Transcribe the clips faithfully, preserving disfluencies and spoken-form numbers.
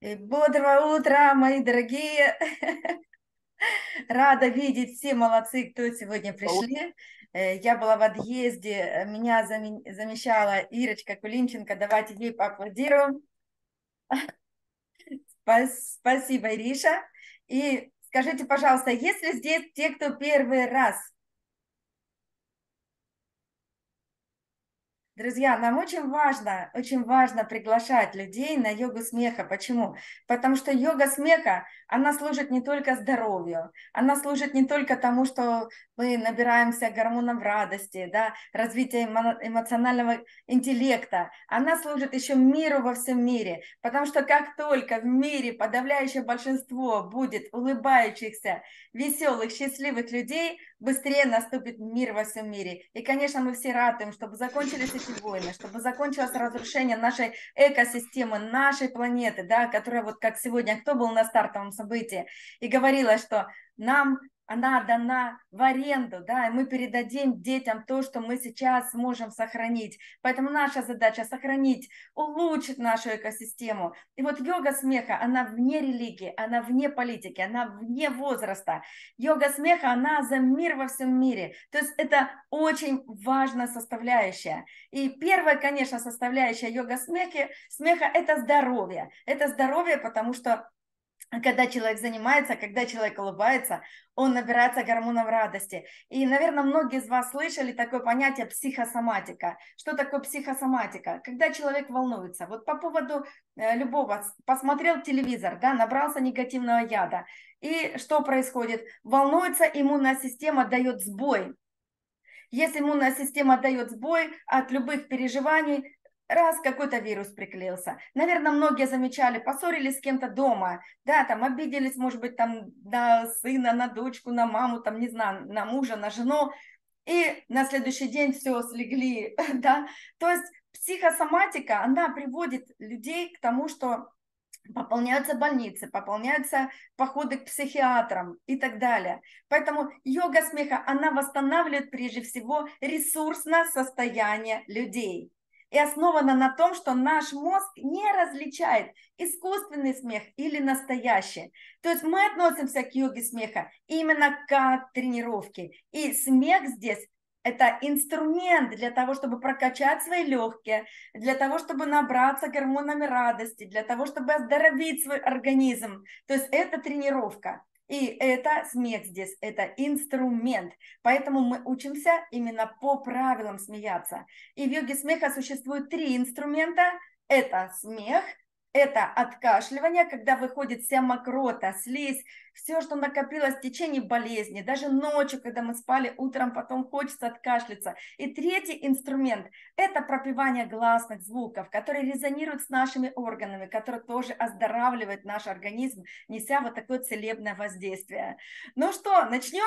И бодрого утра, мои дорогие! Рада видеть, все молодцы, кто сегодня пришли. Э, Я была в отъезде, э, меня заме- замещала Ирочка Кулинченко. Давайте ей поаплодируем. Спас- Спасибо, Ириша. И скажите, пожалуйста, есть ли здесь те, кто первый раз? Друзья, нам очень важно, очень важно приглашать людей на йогу смеха. Почему? Потому что йога смеха, она служит не только здоровью, она служит не только тому, что мы набираемся гормонов радости, да, развития эмо- эмоционального интеллекта. Она служит еще миру во всем мире. Потому что как только в мире подавляющее большинство будет улыбающихся, веселых, счастливых людей, быстрее наступит мир во всем мире. И, конечно, мы все ратуем, чтобы закончились эти войны, чтобы закончилось разрушение нашей экосистемы, нашей планеты, да, которая вот как сегодня, кто был на стартовом событии, и говорила, что нам она дана в аренду, да, и мы передадим детям то, что мы сейчас сможем сохранить. Поэтому наша задача сохранить, улучшить нашу экосистему. И вот йога смеха, она вне религии, она вне политики, она вне возраста. Йога смеха, она за мир во всем мире. То есть это очень важная составляющая. И первая, конечно, составляющая йога смеха, смеха – это здоровье. Это здоровье, потому что когда человек занимается, когда человек улыбается, он набирается гормоном радости. И, наверное, многие из вас слышали такое понятие психосоматика. Что такое психосоматика? Когда человек волнуется. Вот по поводу э, любого, посмотрел телевизор, да, набрался негативного яда. И что происходит? Волнуется, иммунная система дает сбой. Если иммунная система дает сбой от любых переживаний, раз какой-то вирус приклеился. Наверное, многие замечали, поссорились с кем-то дома, да, там обиделись, может быть, там на сына, на дочку, на маму, там, не знаю, на мужа, на жену, и на следующий день все слегли, да. То есть психосоматика, она приводит людей к тому, что пополняются больницы, пополняются походы к психиатрам и так далее. Поэтому йога смеха, она восстанавливает прежде всего ресурсное состояние людей. И основана на том, что наш мозг не различает искусственный смех или настоящий. То есть мы относимся к йоге смеха именно как к тренировке. И смех здесь это инструмент для того, чтобы прокачать свои легкие, для того, чтобы набраться гормонами радости, для того, чтобы оздоровить свой организм. То есть это тренировка. И это смех здесь, это инструмент. Поэтому мы учимся именно по правилам смеяться. И в йоге смеха существует три инструмента. Это смех, это откашливание, когда выходит вся мокрота, слизь, все, что накопилось в течение болезни, даже ночью, когда мы спали, утром потом хочется откашляться. И третий инструмент – это пропевание гласных звуков, которые резонируют с нашими органами, которые тоже оздоравливают наш организм, неся вот такое целебное воздействие. Ну что, начнем?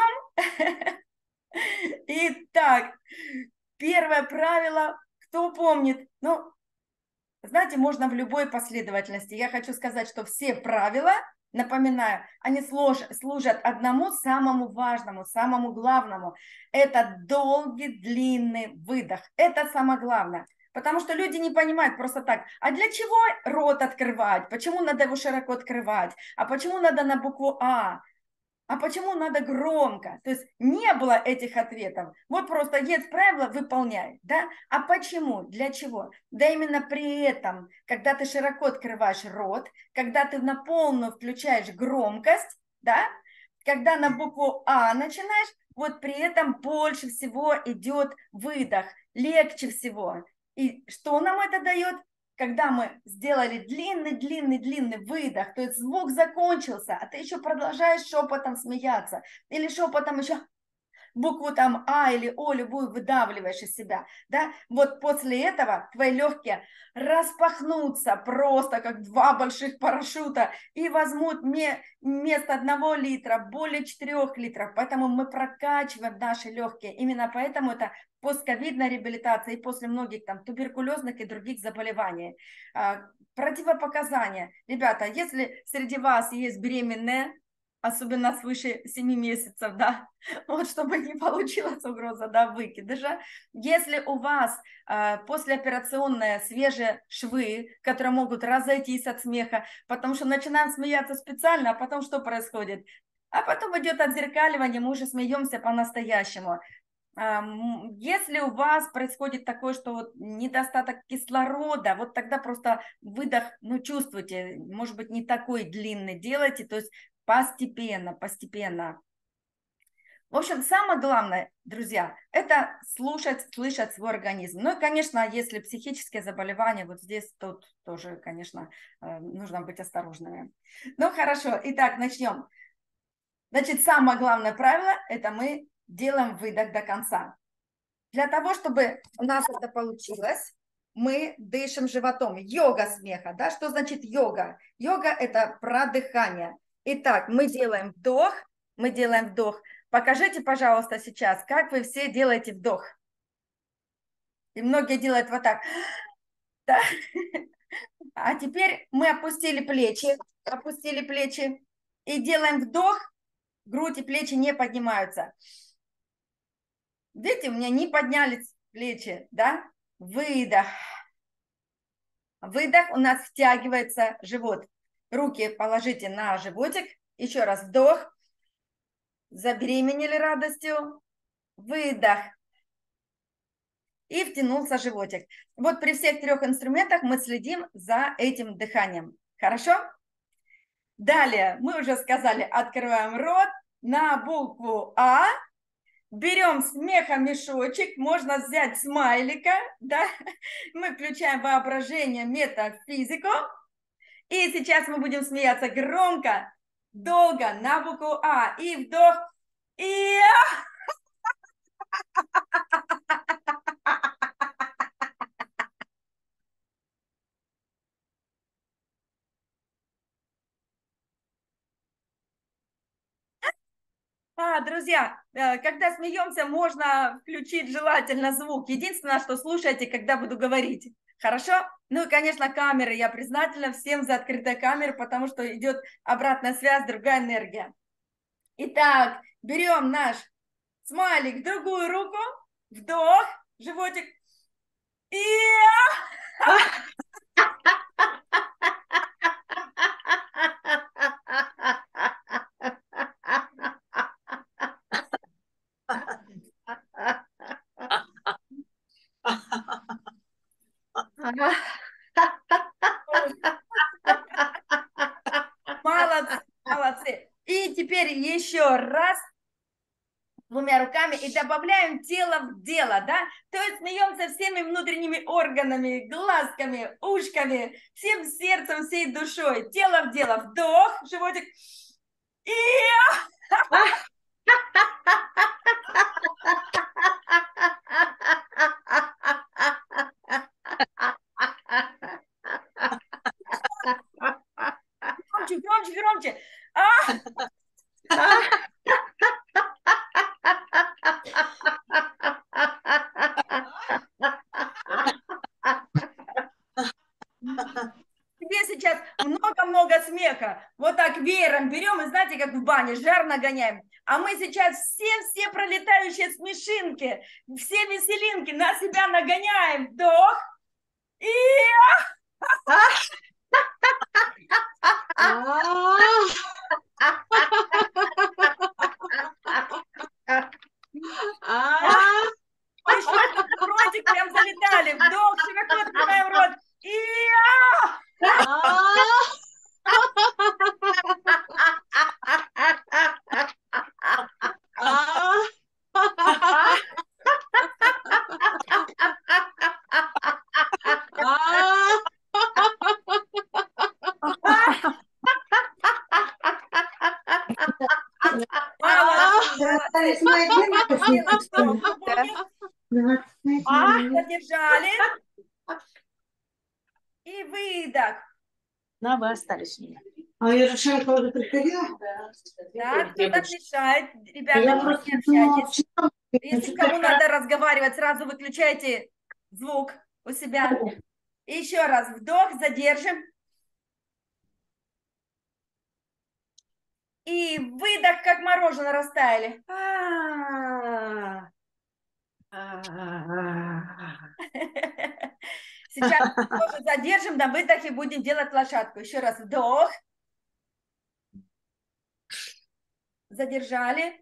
Итак, первое правило, кто помнит? Ну, знаете, можно в любой последовательности. Я хочу сказать, что все правила, напоминаю, они служат одному самому важному, самому главному. Это долгий, длинный выдох. Это самое главное. Потому что люди не понимают просто так, а для чего рот открывать? Почему надо его широко открывать? А почему надо на букву А? А почему надо громко? То есть не было этих ответов. Вот просто есть правило, выполняй, да? А почему? Для чего? Да именно при этом, когда ты широко открываешь рот, когда ты на полную включаешь громкость, да? Когда на букву А начинаешь, вот при этом больше всего идет выдох, легче всего. И что нам это дает? Когда мы сделали длинный-длинный-длинный выдох, то есть звук закончился, а ты еще продолжаешь шепотом смеяться, или шепотом еще букву там А или О любую выдавливаешь из себя, да, вот после этого твои легкие распахнутся просто как два больших парашюта и возьмут вместо одного литра более четырех литров, поэтому мы прокачиваем наши легкие, именно поэтому это постковидная реабилитация и после многих там туберкулезных и других заболеваний. Противопоказания. Ребята, если среди вас есть беременные, особенно свыше семи месяцев, да, вот чтобы не получилась угроза, да, выкидыша. Если у вас э, послеоперационные свежие швы, которые могут разойтись от смеха, потому что начинаем смеяться специально, а потом что происходит? А потом идет отзеркаливание, мы уже смеемся по-настоящему. Если у вас происходит такое, что вот недостаток кислорода, вот тогда просто выдох, ну, чувствуйте, может быть, не такой длинный делайте, то есть постепенно, постепенно. В общем, самое главное, друзья, это слушать, слышать свой организм. Ну и, конечно, если психические заболевания, вот здесь тут тоже, конечно, нужно быть осторожными. Ну, хорошо, итак, начнем. Значит, самое главное правило, это мы делаем выдох до конца. Для того, чтобы у нас это получилось, мы дышим животом. Йога смеха, да? Что значит йога? Йога – это про дыхание. Итак, мы делаем вдох, мы делаем вдох. Покажите, пожалуйста, сейчас, как вы все делаете вдох. И многие делают вот так. Да. А теперь мы опустили плечи, опустили плечи и делаем вдох. Грудь и плечи не поднимаются. Видите, у меня не поднялись плечи, да? Выдох. Выдох, у нас втягивается живот. Руки положите на животик. Еще раз вдох. Забеременели радостью. Выдох. И втянулся животик. Вот при всех трех инструментах мы следим за этим дыханием. Хорошо? Далее мы уже сказали, открываем рот на букву А. Берем смехомешочек, можно взять смайлика, да? Мы включаем воображение, метафизику. И сейчас мы будем смеяться громко, долго, на букву А. И вдох. И... А, друзья, когда смеемся, можно включить желательно звук. Единственное, что слушайте, когда буду говорить. Хорошо? Ну и, конечно, камеры. Я признательна всем за открытые камеры, потому что идет обратная связь, другая энергия. Итак, берем наш смайлик в другую руку. Вдох, животик. И... Молодцы, молодцы. И теперь еще раз двумя руками и добавляем тело в дело, да? То есть смеемся всеми внутренними органами, глазками, ушками, всем сердцем, всей душой. Тело в дело. Вдох, животик. И... Громче, громче, громче. Тебе сейчас много-много смеха. Вот так веером берем и, знаете, как в бане, жар нагоняем. А мы сейчас все-все пролетающие смешинки, все веселинки на себя нагоняем. Вдох. И... Ротик прям залетали. Вдох, широко открываем рот. И... Задержали. И выдох. Да, вы остались. А я Ярошенко уже приходила? Да, кто так мешает? Ребята, не общайтесь. Если кому надо разговаривать, сразу выключайте звук у себя. И еще раз вдох, задержим. И выдох, как мороженое, растаяли. А-а-а. Сейчас тоже задержим на выдохе, будем делать лошадку. Еще раз вдох. Задержали.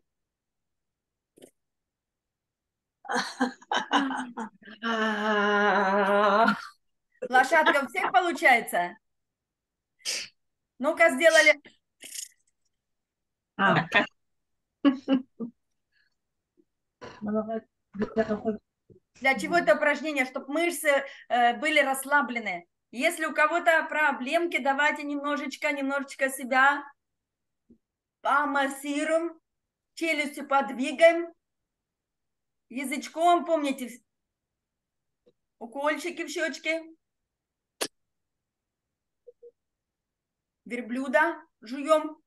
Лошадка у всех получается? Ну-ка, сделали. А. Для чего это упражнение? Чтобы мышцы э, были расслаблены. Если у кого-то проблемки, давайте немножечко, немножечко себя помассируем, челюстью подвигаем, язычком, помните, укольчики в щечки, верблюда жуем.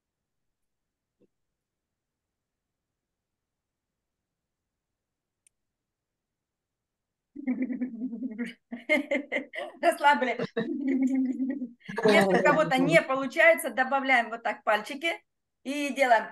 Расслабили. Если у кого-то не получается, добавляем вот так пальчики и делаем.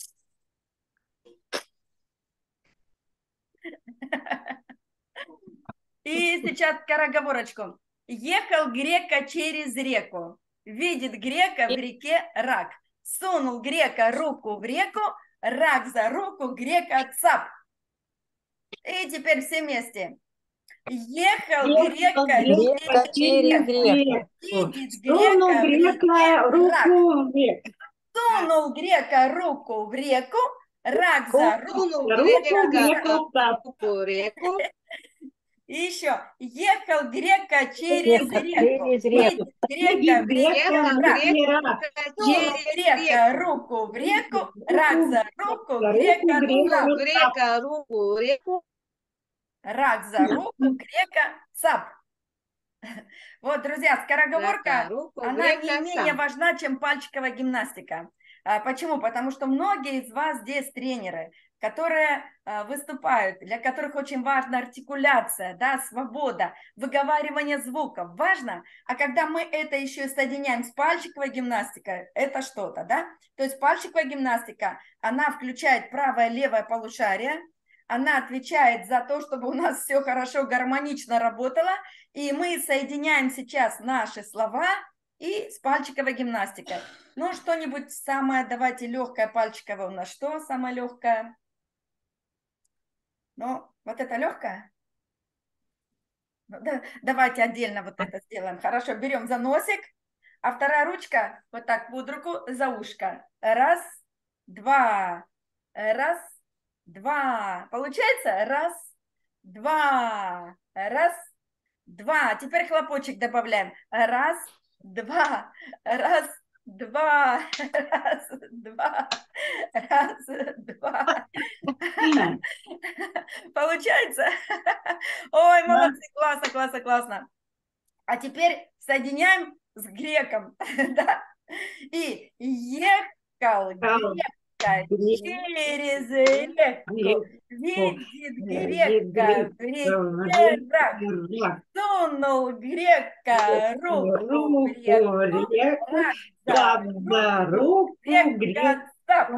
И сейчас скороговорочку. Ехал грека через реку. Видит грека в реке рак. Сунул грека руку в реку, рак за руку, грека цап. И теперь все вместе. Ехал грека, Грека через реку. видит Сунул грека в реке грека рак. руку в реку. Сунул грека руку в реку, рак за руку. Сунул грека руку в реку. И еще. Ехал грека через реку. Через реку. Видит грека в рак. Грека Сунул грека руку в реку, рак за руку, грека цап. грека руку в реку. Рак за руку, грека цап. Вот, друзья, скороговорка, она не менее важна, чем пальчиковая гимнастика. А, почему? Потому что многие из вас здесь тренеры, которые а, выступают, для которых очень важна артикуляция, да, свобода, выговаривание звуков, важно. А когда мы это еще и соединяем с пальчиковой гимнастикой, это что-то, да? То есть пальчиковая гимнастика, она включает правое и левое полушарие, она отвечает за то, чтобы у нас все хорошо, гармонично работало, и мы соединяем сейчас наши слова и с пальчиковой гимнастикой. Ну, что-нибудь самое, давайте, легкое пальчиковое у нас. Что самое легкое? Ну, вот это легкое? Ну, да, давайте отдельно вот это сделаем. Хорошо, берем за носик, а вторая ручка вот так под руку за ушко. Раз, два, раз, два. Получается? Раз, два, раз, два. Теперь хлопочек добавляем. Раз, два, раз, два, раз, два, раз, два. Получается? Ой, молодцы, классно, классно, классно. А теперь соединяем с греком, да? И ехал грека через реку, видит грека в реке рак. Сунул грека руку в реку, рак за руку, грека цап.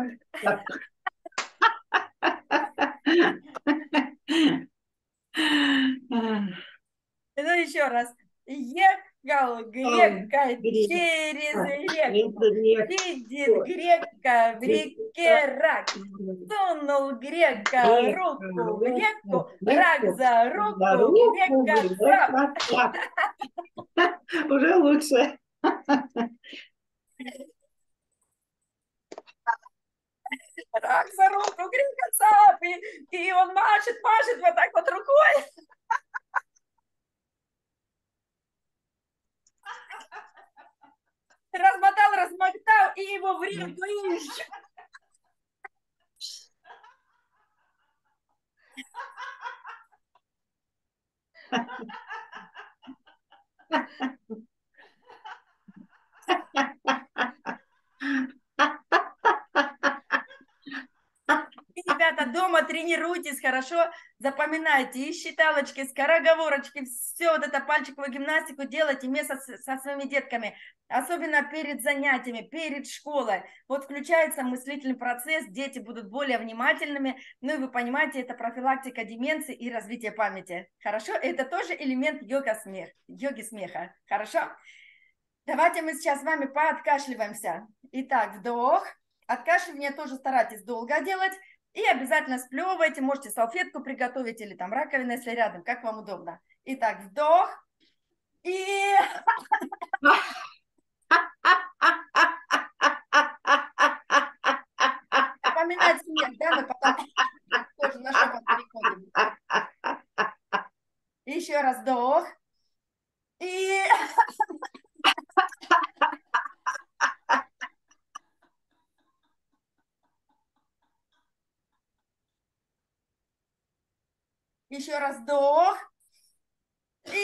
Ну еще раз. Ехал грека через реку, видит грека в реке рак. Сунул грека руку в реку, рак за руку, грека цап. Уже лучше. Рак за руку, грека цап. И, и он машет, машет вот так вот рукой. Размотал, размотал, и его в реку ищет. Ребята, дома тренируйтесь, хорошо? Запоминайте и считалочки, скороговорочки, все вот это пальчиковую гимнастику делайте вместе со, со своими детками, особенно перед занятиями, перед школой. Вот включается мыслительный процесс, дети будут более внимательными, ну и вы понимаете, это профилактика деменции и развитие памяти. Хорошо? Это тоже элемент йога-смех, йоги смеха. Хорошо? Давайте мы сейчас с вами пооткашливаемся. Итак, вдох. Откашливание тоже старайтесь долго делать. И обязательно сплевывайте. Можете салфетку приготовить или там раковину, если рядом, как вам удобно. Итак, вдох. И... Запоминать смех, да? Мы потом тоже на шепот переходим. Еще раз вдох. И... Еще раз вдох. И...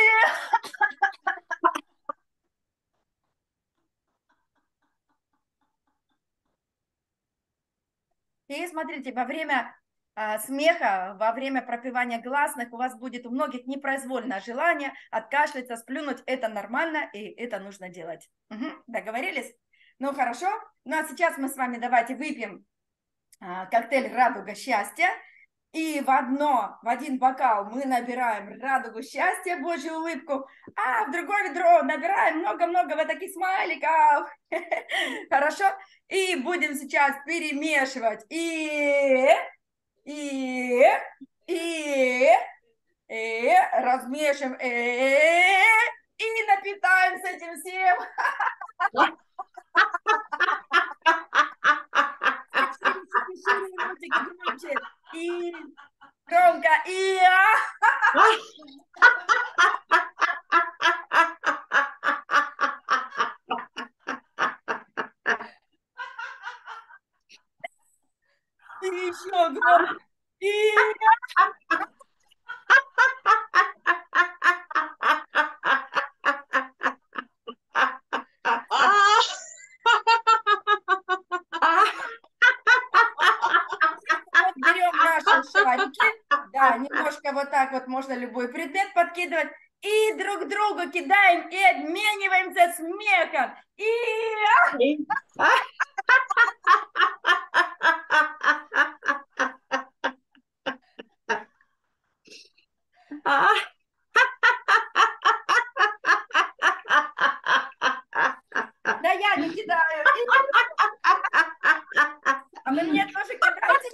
И смотрите, во время а, смеха, во время пропевания гласных у вас будет у многих непроизвольное желание откашляться, сплюнуть. Это нормально, и это нужно делать. Угу. Договорились? Ну, хорошо. Ну, а сейчас мы с вами давайте выпьем а, коктейль «Радуга счастья». И в одно, в один бокал мы набираем радугу счастья, Божью улыбку, а в другое ведро набираем много-много вот таких смайликов. Хорошо? И будем сейчас перемешивать. И, и, и, и, размешиваем. И, и напитаемся этим всем. И громко. И... И еще громко. И... Берем наши шарики, да, немножко вот так вот можно любой предмет подкидывать, и друг другу кидаем, и обмениваемся смехом. И... Да я не кидаю. А вы мне тоже кидаете?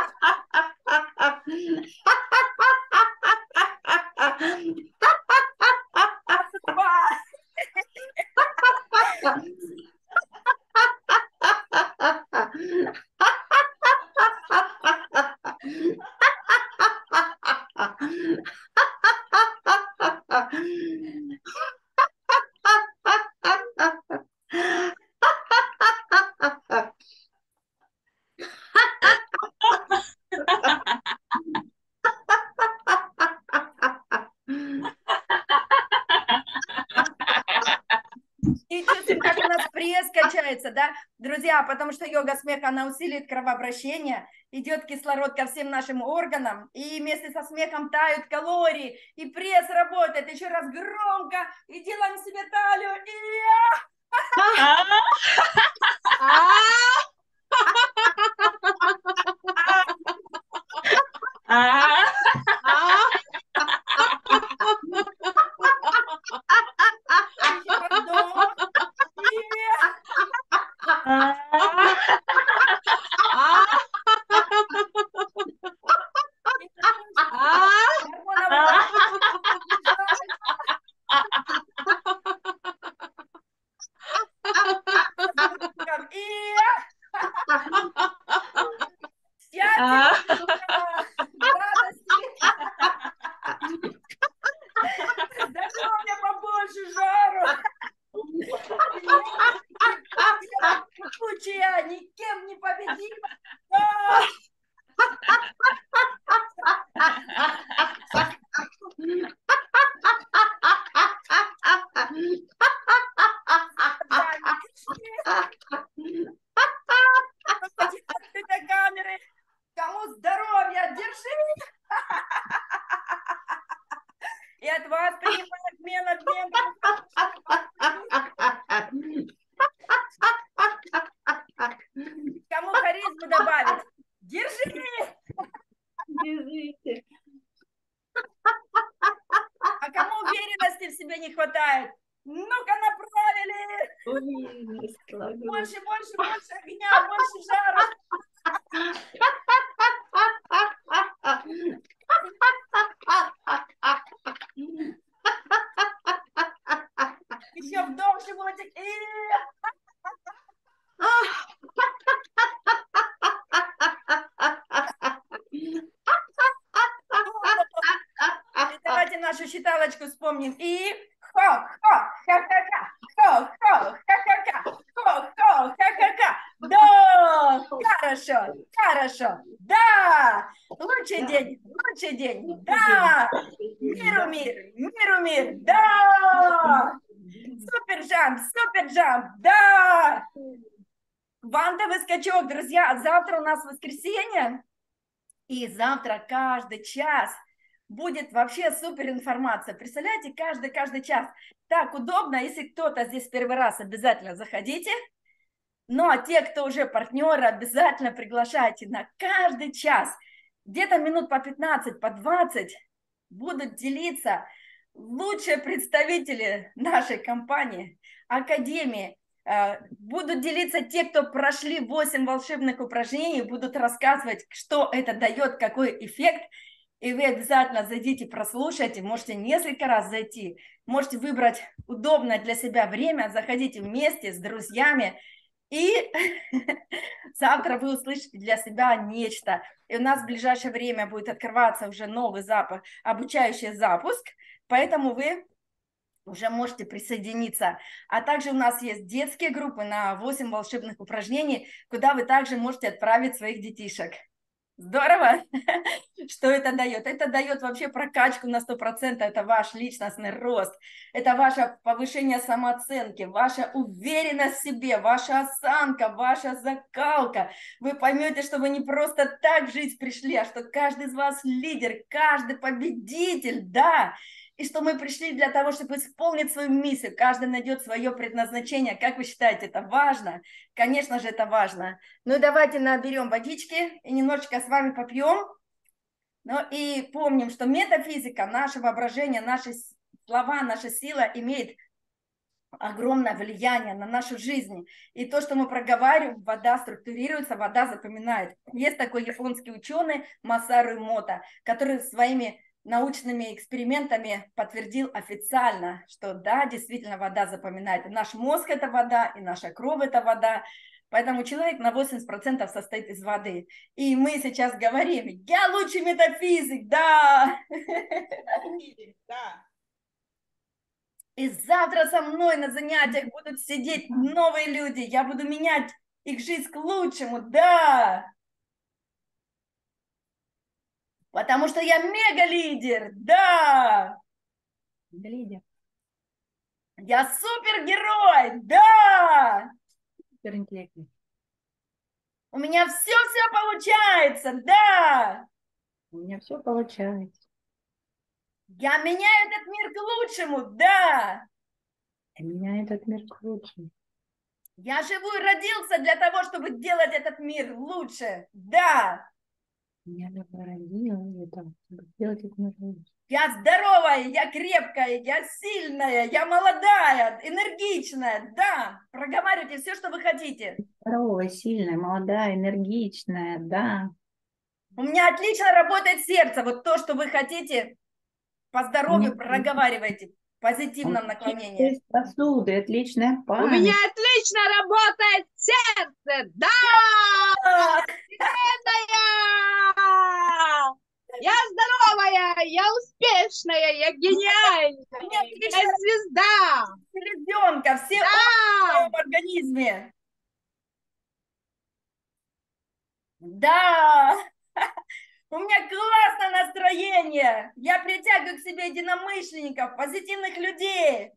И чувствуем, как у нас пресс качается, да, друзья, потому что йога смеха, она усиливает кровообращение, идет кислород ко всем нашим органам, и вместе со смехом тают калории, и пресс работает. Еще раз громко, и делаем себе талию, здоровья побольше, жару. Куча, никем не победима. Открытой камеры. Кому здоровья, держи. Ну-ка, направили. Ой, сложно. Больше, больше, больше огня, больше жару. Еще вдох, животик. И... И давайте нашу считалочку вспомним. И хо-хо, ха-ха-ха, хо-хо, ха-ха-ха, хо-хо, ха-ха-ха. Да, хорошо, хорошо, да, лучший день, лучший день, да, миру мир, миру мир, да, супер джамп, супер джамп, да. Квантовый скачок, друзья, завтра у нас воскресенье, и завтра каждый час будет вообще супер информация. Представляете, каждый, каждый час. Так удобно, если кто-то здесь первый раз, обязательно заходите. Ну, а те, кто уже партнеры, обязательно приглашайте на каждый час. Где-то минут по пятнадцать, по двадцать будут делиться лучшие представители нашей компании, академии. Будут делиться те, кто прошли восемь волшебных упражнений, будут рассказывать, что это дает, какой эффект. И вы обязательно зайдите, прослушайте, можете несколько раз зайти, можете выбрать удобное для себя время, заходите вместе с друзьями, и завтра вы услышите для себя нечто. И у нас в ближайшее время будет открываться уже новый запуск, обучающий запуск, поэтому вы уже можете присоединиться. А также у нас есть детские группы на восемь волшебных упражнений, куда вы также можете отправить своих детишек. Здорово! Что это дает? Это дает вообще прокачку на сто процентов, это ваш личностный рост, это ваше повышение самооценки, ваша уверенность в себе, ваша осанка, ваша закалка. Вы поймете, что вы не просто так в жизнь пришли, а что каждый из вас лидер, каждый победитель, да! И что мы пришли для того, чтобы исполнить свою миссию. Каждый найдет свое предназначение. Как вы считаете, это важно? Конечно же, это важно. Ну и давайте наберем водички и немножечко с вами попьем. Ну и помним, что метафизика, наше воображение, наши слова, наша сила имеет огромное влияние на нашу жизнь. И то, что мы проговариваем, вода структурируется, вода запоминает. Есть такой японский ученый Масару Эмото, который своими научными экспериментами подтвердил официально, что да, действительно вода запоминает. И наш мозг – это вода, и наша кровь – это вода. Поэтому человек на восемьдесят процентов состоит из воды. И мы сейчас говорим: я лучший метафизик, да! И завтра со мной на занятиях будут сидеть новые люди. Я буду менять их жизнь к лучшему, да! Потому что я мега-лидер, да! Лидер. Я супергерой, да! Суперинтеллектный. У меня все-все получается, да! У меня все получается. Я меняю этот мир к лучшему, да! У меня этот мир к лучшему. Я живу и родился для того, чтобы делать этот мир лучше, да! Я родила это, чтобы сделать этот мир лучше. Я здоровая, я крепкая, я сильная, я молодая, энергичная, да! Проговаривайте все, что вы хотите. Здоровая, сильная, молодая, энергичная, да. У меня отлично работает сердце. Вот то, что вы хотите, по здоровью проговаривайте в позитивном наклонении. Сосуды, отличная У память. меня отлично работает сердце, да! Вселенная! Я здоровая, я успешная, я гениальная, я звезда! Селезенка, все Да! органы в организме. Да! У меня классное настроение. Я притягиваю к себе единомышленников, позитивных людей.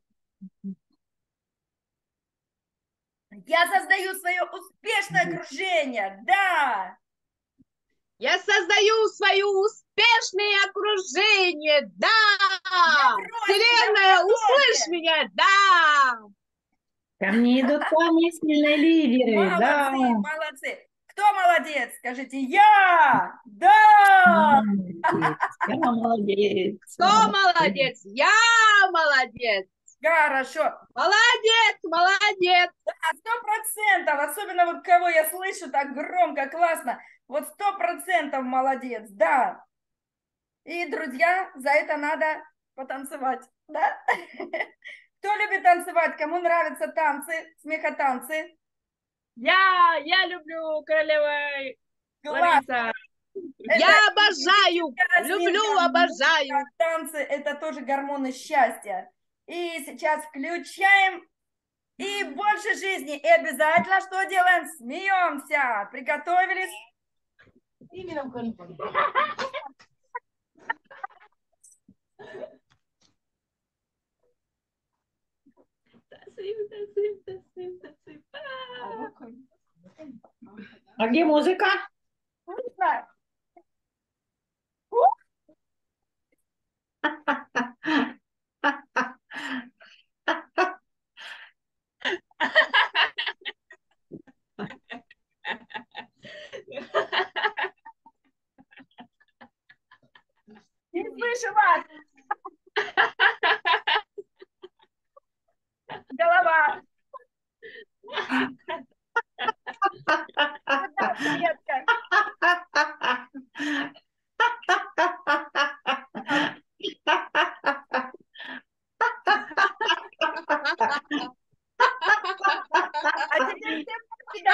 Я создаю свое успешное окружение. Да! Я создаю свое успешное окружение, да! Вселенная, услышь меня, да! Ко мне идут самые сильные лидеры, Молодцы, да. молодцы. Кто молодец? Скажите, я! Да! Молодец. Я молодец. Кто молодец? Я молодец! Хорошо. Молодец, молодец. А сто процентов, особенно вот кого я слышу так громко, классно, вот сто процентов молодец, да. И, друзья, за это надо потанцевать, да? Кто любит танцевать, кому нравятся танцы, смехотанцы? Я, я люблю королева Лариса. Я обожаю, люблю, обожаю. Танцы – это тоже гормоны счастья. И сейчас включаем. И больше жизни. И обязательно что делаем? Смеемся. Приготовились? Именно в Калифорнии. А где музыка? Не слышу вас. Голова. А теперь все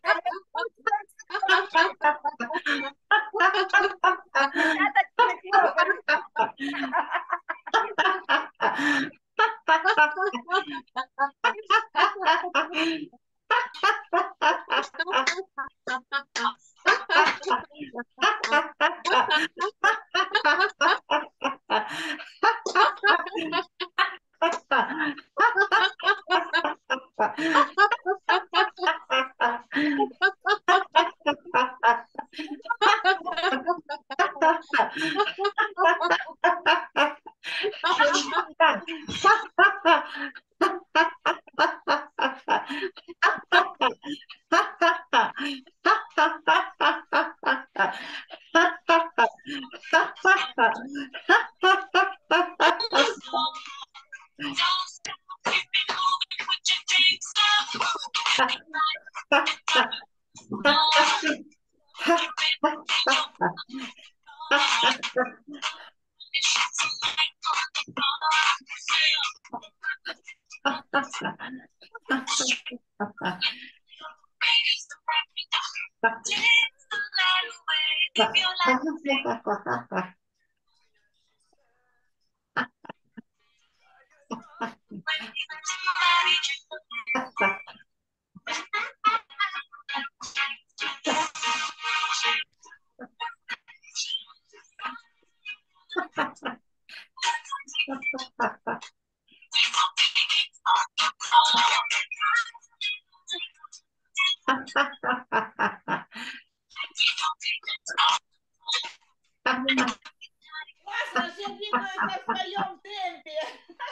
Классно, все двигаются в своем темпе.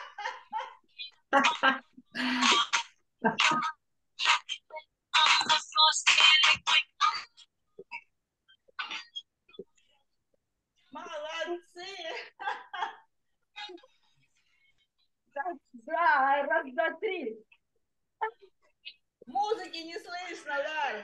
Молодцы. Да, раз, два, три. Музыки не слышно, Ларь.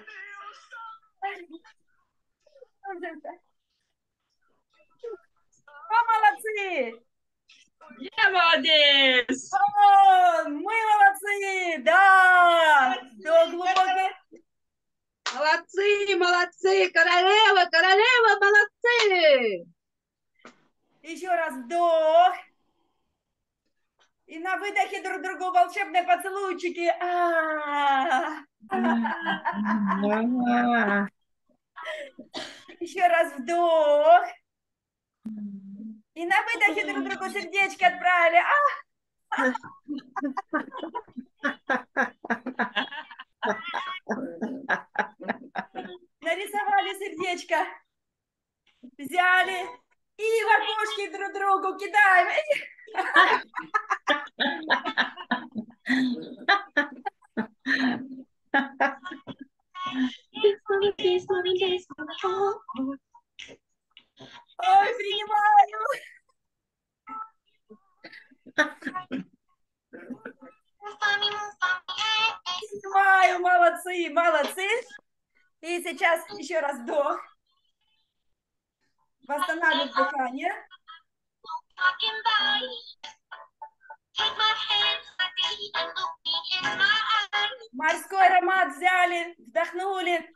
О, молодцы! Я молодец! О, мы молодцы! Да! До глубокой... Молодцы, молодцы! Королева, королева, молодцы! Еще раз вдох. И на выдохе друг другу волшебные поцелуйчики. А-а-а. Еще раз вдох. И на выдохе друг другу сердечко отправили. А! Нарисовали сердечко. Взяли и в окошки друг другу кидаем. Ой, принимаю. молодцы, молодцы. И сейчас еще раз вдох. Восстанавливаем дыхание. Морской аромат взяли, вдохнули.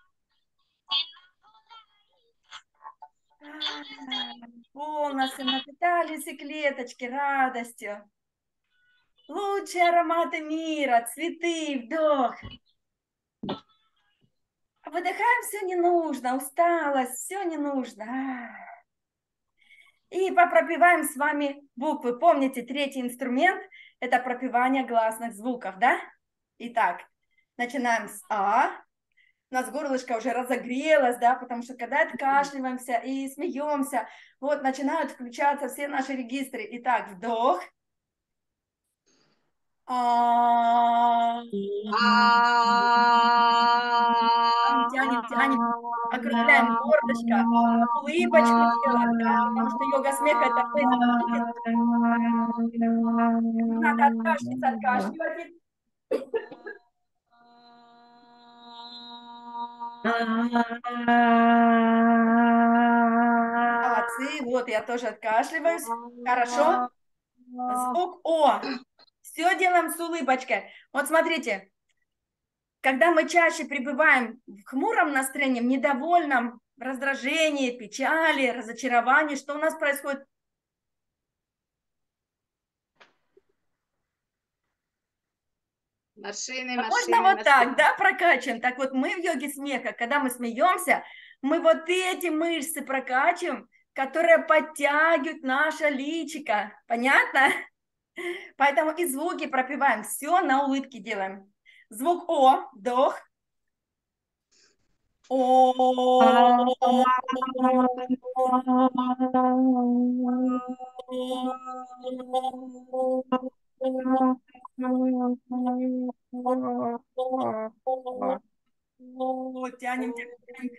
Полностью напитались и клеточки радостью. Лучшие ароматы мира, цветы, вдох. Выдыхаем, все не нужно, усталость, все не нужно. И попропеваем с вами буквы. Помните, третий инструмент – это пропевание гласных звуков, да? Итак, начинаем с А. У нас горлышко уже разогрелось, да, потому что когда откашливаемся и смеемся, вот начинают включаться все наши регистры. Итак, вдох. А. Тянем, тянем, округляем горлышко, улыбочку делаем, да, потому что йога смеха – это мы. Надо откашляться, откашливать. Молодцы, вот я тоже откашливаюсь. Хорошо. Звук О. Все делаем с улыбочкой. Вот смотрите, когда мы чаще пребываем в хмуром настроении, в недовольном, в раздражении, печали, разочаровании, что у нас происходит? Машины, А машины, можно вот машины. так, да, прокачиваем? Так вот мы в йоге смеха, когда мы смеемся, мы вот эти мышцы прокачиваем, которые подтягивают наше личико. Понятно? Поэтому и звуки пропиваем. Все на улыбке делаем. Звук О, вдох. О. Тянем, тянем.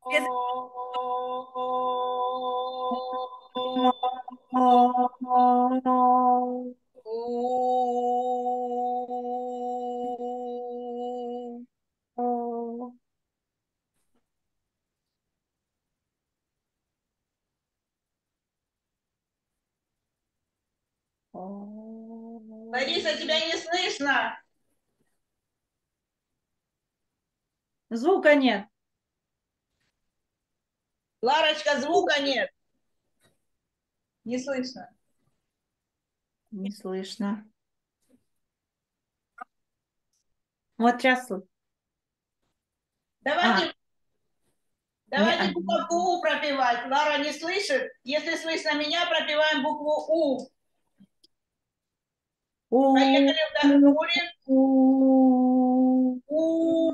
Лариса, тебя не слышно. Звука нет. Ларочка, звука нет. Не слышно. Не слышно. Вот сейчас. слы- Давайте, давайте Не, буковку У пропевать. Лара не слышит. Если слышно меня, пропеваем букву У. У. Поехали, вдохнули. У. У.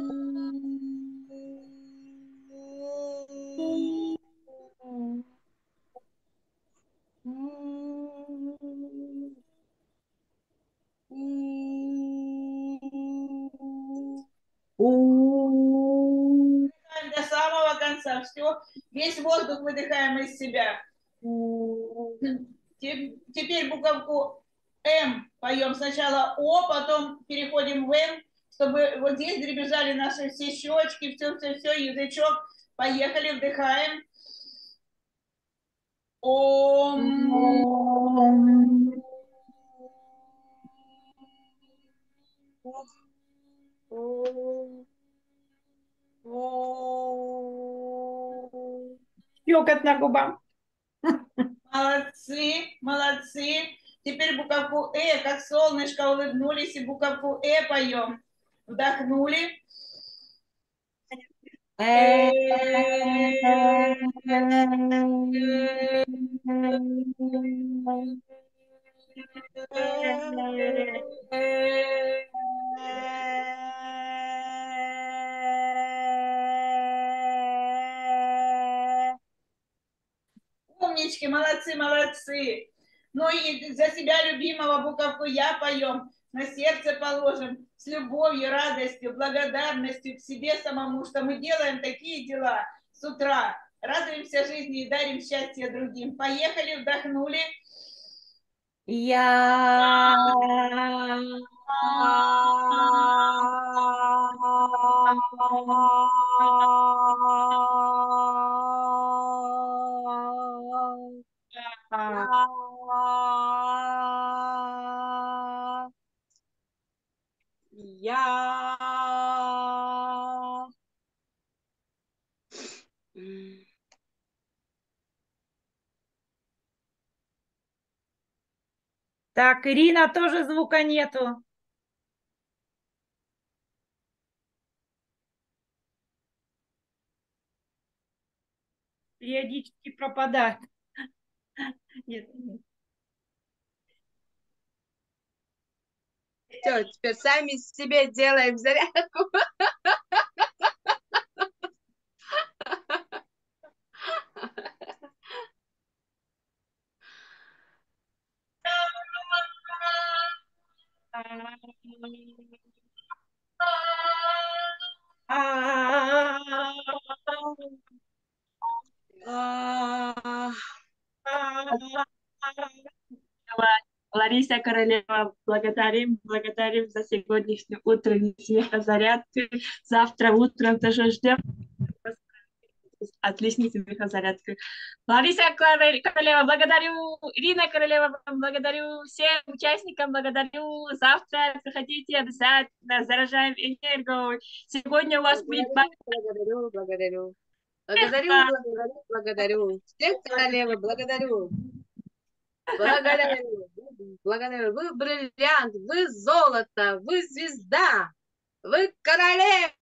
У. Выдыхаем до самого конца. Все. Весь воздух выдыхаем из себя. Те- Теперь буковку М поем. Сначала О, потом переходим в М, чтобы вот здесь дребезжали наши все щечки, все-все-все, язычок. Поехали, вдыхаем. Ом. Щекот на губах. Молодцы, молодцы. Теперь буковку Э, как солнышко, улыбнулись, и буковку Э поем. Вдохнули. Э. Умнички, молодцы, молодцы. Ну и за себя любимого буковку Я поем. На сердце положим с любовью, радостью, благодарностью к себе самому, что мы делаем такие дела с утра. Радуемся жизни и дарим счастье другим. Поехали, вдохнули. Я. Я... М. Так, Ирина, тоже звука нету. Периодически пропадает. Нет, нет. Все, теперь сами себе делаем зарядку. А, Лариса Королева, благодарим, благодарим за сегодняшнюю утреннюю смехозарядку. Завтра утром тоже ждем отличной смехозарядку. Лариса Королева, благодарю. Ирина Королева, благодарю всем участникам, благодарю. Завтра приходите обязательно, заражаем энергию. Сегодня у вас будет Благодарю, благодарю, благодарю. Благодарю, благодарю, благодарю. Всех королевы, благодарю. Благодарю, благодарю. Вы бриллиант, вы золото, вы звезда, вы королева.